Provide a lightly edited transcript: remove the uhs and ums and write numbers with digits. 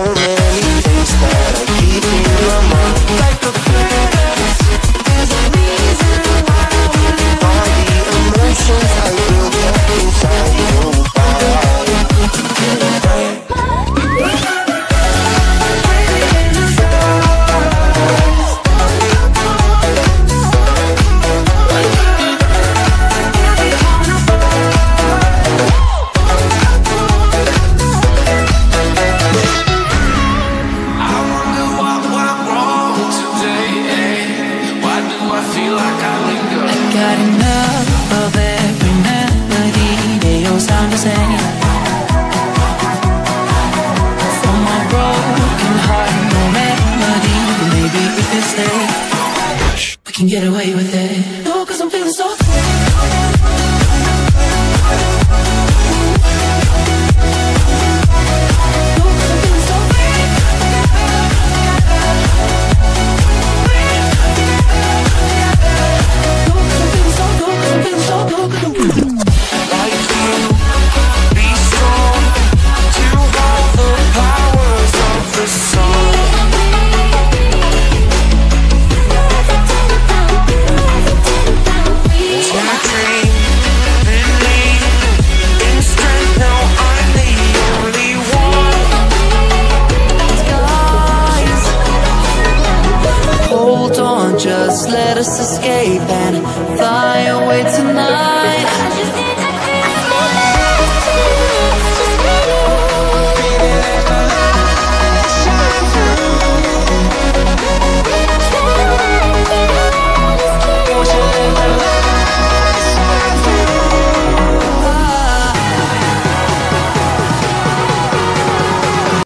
many things that I keep in my mind. Like a fearless, there's a reason why all the emotions I built up inside your body. Get away with